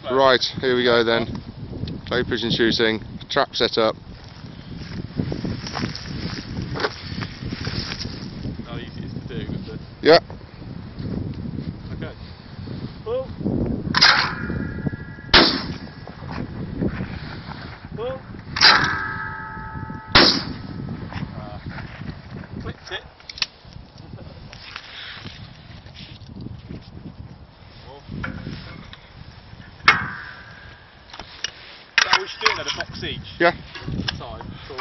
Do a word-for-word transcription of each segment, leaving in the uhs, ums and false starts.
Right, here we go then. Clay pigeon shooting, trap set up. How easy it is to do with the... Yeah. Okay. Pull. Pull. Uh, clipped it. So we should do another box each. Yeah. Time. Cool.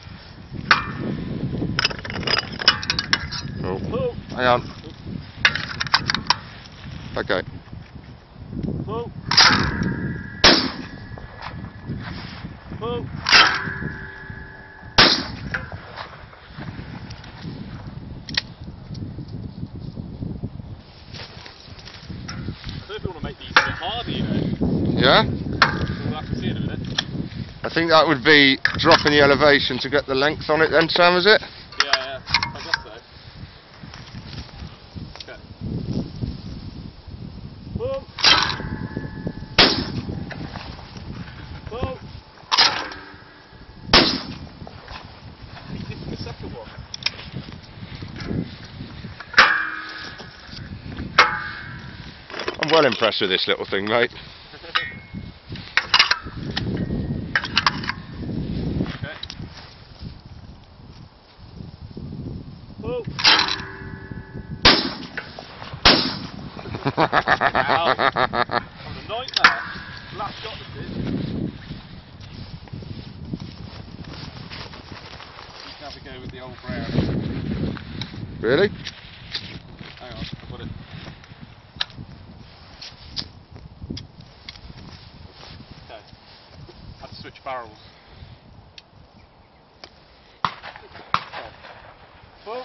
Oh. Pull. Hang on. Okay. Pull. Pull. I don't know if you want to make these a bit harder, you know. Yeah? We'll have to see in a minute. I think that would be dropping the elevation to get the length on it then, Sam, is it? Yeah, yeah, I guess so. Okay. Pull. Pull. He's hitting the second one. I'm well impressed with this little thing, mate. Okay. Pull. Ow. What a nightmare. Last shot this is. You can have a go with the old brown. Really? Hang on, I've got it. Okay. I had to switch barrels. Pull.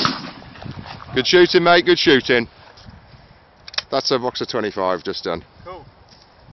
Good shooting, mate, good shooting. That's a box of twenty-five just done. Cool.